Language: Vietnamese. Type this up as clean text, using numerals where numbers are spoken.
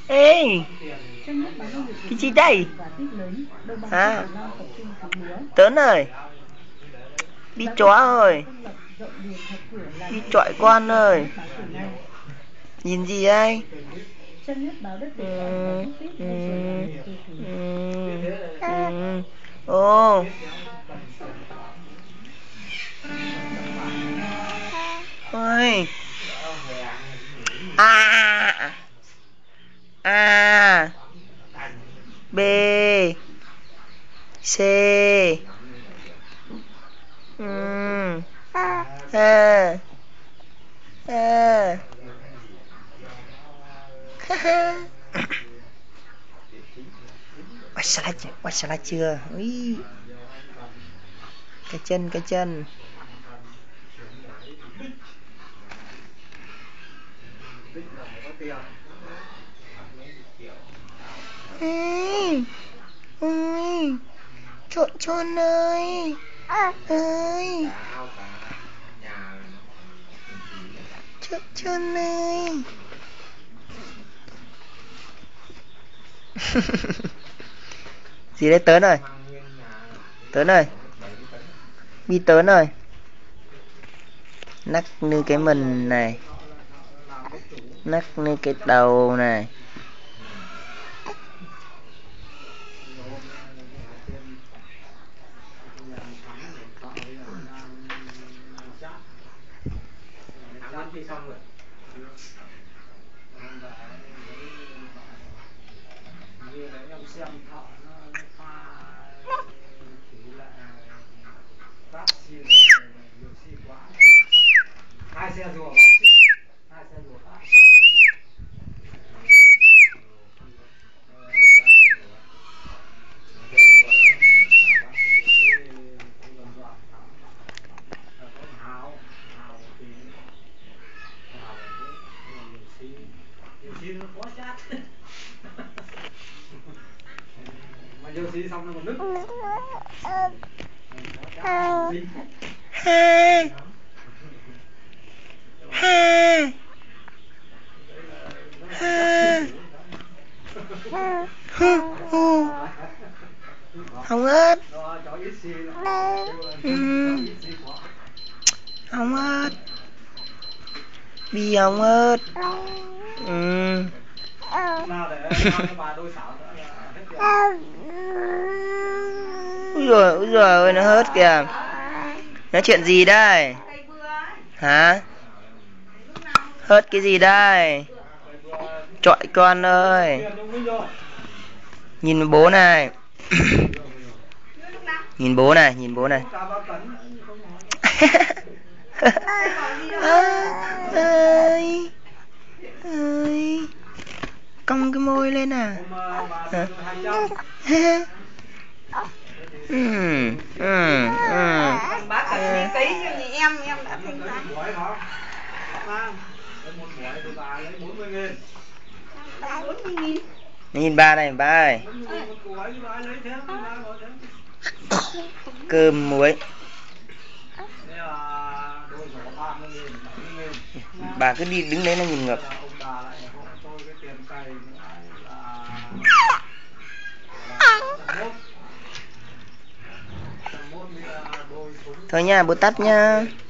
Ê, cái gì đây? À, Tớn ơi, đi chó ơi, đi chọi con ơi. Nhìn gì đây? Ồ, ôi, a a b c a a Quay slide chưa? Ui. Cái chân. Ui. Trộn ơi. Ơi. Trộn ơi. Gì đấy Tớn ơi? Tớn ơi. Bi Tớn ơi. Nắc như cái mình này. Nắc như cái đầu này. Hồng ớt. Hồng ớt. Bi hồng ớt. Úi giời ơi, nó hớt kìa. Nói chuyện gì đây? Hả? Hớt cái gì đây? Chọi con ơi. Nhìn bố này. Nhìn bố này. Ơi. Ơi. Cong cái môi lên à? Bác cần đi cấy cho thì em đã thanh toán. Nhìn ba này, ba ơi. Cơm muối. Bà cứ đi đứng đấy là nhìn ngập. Thôi nha, bố tắt nha.